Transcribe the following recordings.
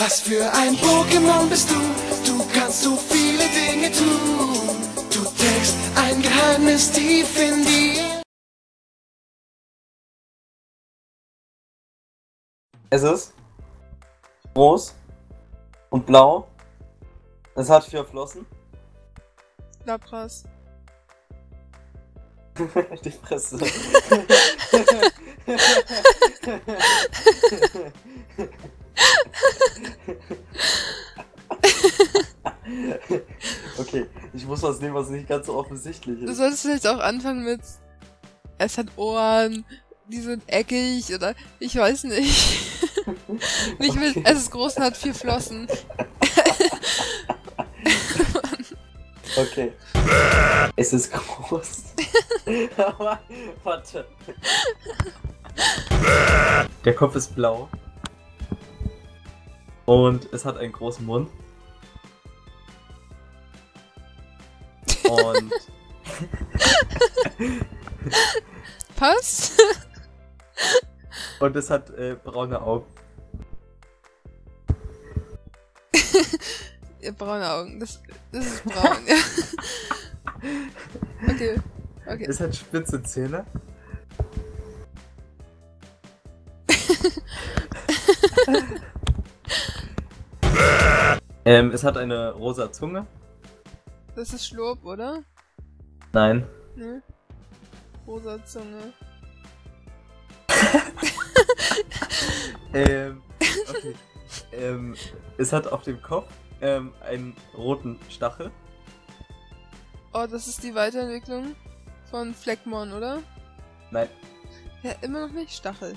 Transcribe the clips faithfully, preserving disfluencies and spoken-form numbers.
Was für ein Pokémon bist du? Du kannst so viele Dinge tun. Du trägst ein Geheimnis tief in dir. Es ist groß und blau. Es hat vier Flossen. Lapras. Die Fresse. Okay, ich muss was nehmen, was nicht ganz so offensichtlich Du ist. solltest vielleicht auch anfangen mit es hat Ohren, die sind eckig oder ich weiß nicht. Nicht mit Okay. es ist groß und hat vier Flossen. Okay. Es ist groß. Aber, warte. Der Kopf ist blau. Und es hat einen großen Mund. Und Passt? Und es hat äh, braune Augen. Ja, braune Augen. Das, das ist braun, ja. Okay. Okay. Es hat spitze Zähne. ähm, es hat eine rosa Zunge. Das ist Schlurp, oder? Nein. Ne? Rosa Zunge. ähm, okay. ähm, es hat auf dem Kopf ähm, einen roten Stachel. Oh, das ist die Weiterentwicklung von Fleckmon, oder? Nein. Ja, immer noch nicht. Stachel.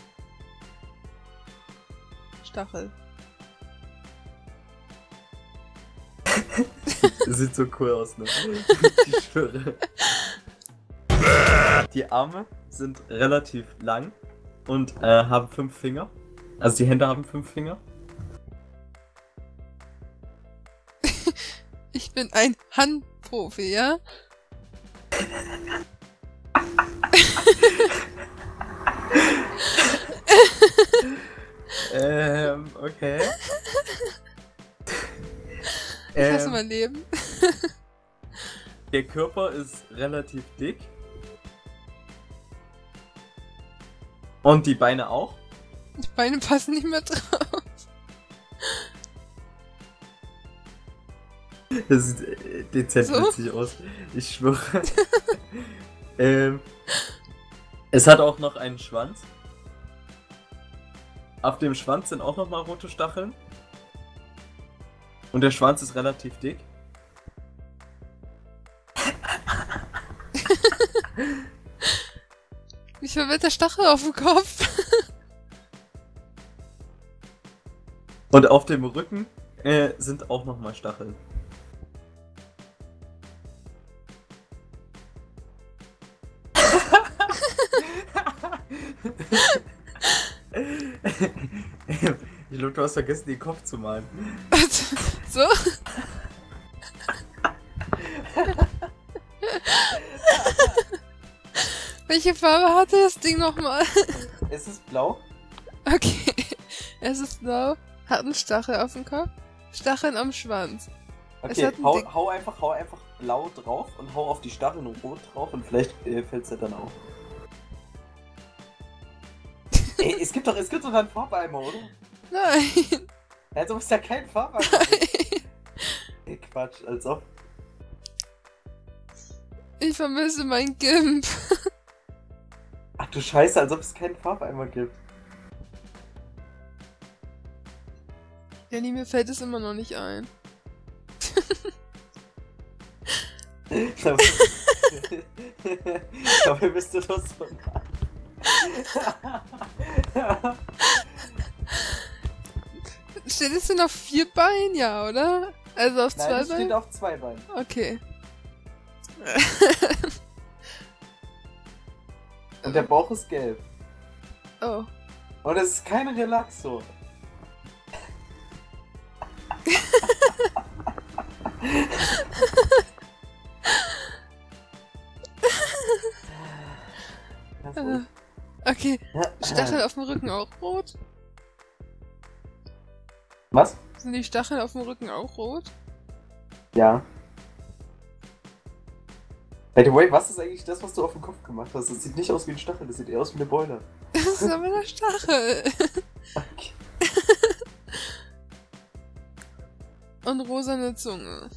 Stachel. Sieht so cool aus, ne? Ich schwöre. Die Arme sind relativ lang und äh, haben fünf Finger. Also die Hände haben fünf Finger. Ich bin ein Handprofi, ja? ähm, okay. Ich hasse ähm, mein Leben. Der Körper ist relativ dick. Und die Beine auch. Die Beine passen nicht mehr drauf. Das sieht äh, dezent So? witzig aus. Ich schwöre. ähm, es hat auch noch einen Schwanz. Auf dem Schwanz sind auch nochmal rote Stacheln. Und der Schwanz ist relativ dick. Wie viel wird der Stachel auf dem Kopf? Und auf dem Rücken äh, sind auch nochmal Stacheln. Ich glaube, du hast vergessen, den Kopf zu malen. So? Welche Farbe hatte das Ding nochmal? Es ist blau. Okay. Es ist blau, hat einen Stachel auf dem Kopf, Stacheln am Schwanz. Es Okay, hat einen hau, dick- hau einfach, hau einfach blau drauf und hau auf die Stacheln rot drauf und vielleicht äh, fällt's dir dann auf. Ey, es gibt doch, es gibt doch einen Farbeimer, oder? Nein. Also ist ja kein Farbeimer. Ey, Quatsch, als ob. Ich vermisse mein Gimp. Ach du Scheiße, als ob es keinen Farbeimer gibt. Jenny, mir fällt es immer noch nicht ein. Dabei bist du das so nah. Steht es denn auf vier Beinen? Ja, oder? Also auf Nein, zwei es steht Beinen? auf zwei Beinen. Okay. Und der Bauch ist gelb. Oh. Und es ist kein Relaxo. Äh, Okay. Stachel auf dem Rücken auch rot? Was? Sind die Stacheln auf dem Rücken auch rot? Ja. By the way, was ist eigentlich das, was du auf dem Kopf gemacht hast? Das sieht nicht aus wie ein Stachel, das sieht eher aus wie eine Beule. Das ist aber der Stachel. Okay. Und rosane Zunge.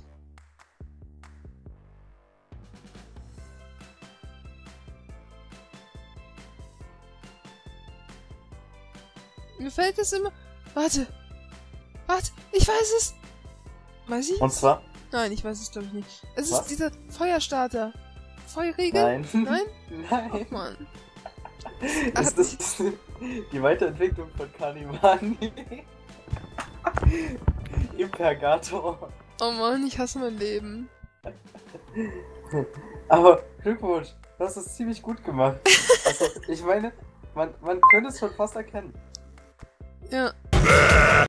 Mir fällt es immer... Warte. Warte, ich weiß es. Weiß ich? Und zwar? Nein, ich weiß es glaube ich nicht. Es Was? ist dieser Feuerstarter. Feurigel? Nein. Nein? Nein. Oh Mann. Ist das die Weiterentwicklung von Kanimani? Impergator. Oh Mann, ich hasse mein Leben. Aber Glückwunsch, du hast es ziemlich gut gemacht. Also, ich meine, man, man könnte es schon fast erkennen. Ja.